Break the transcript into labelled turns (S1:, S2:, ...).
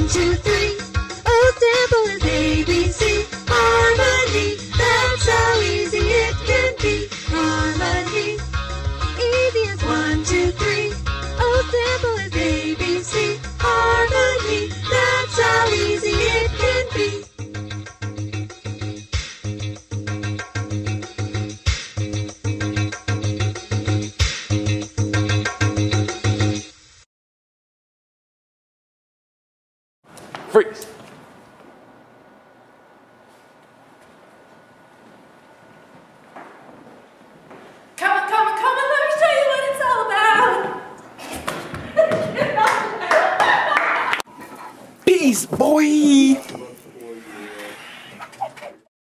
S1: 2, 3. Oh, simple as ABC. Harmony, that's how easy it can be. Harmony, easy as 1, 2, 3. Oh, simple as ABC. Harmony, that's how easy it can be.
S2: Freeze.
S3: Come on, let me show you what it's all about.
S2: Peace, boy.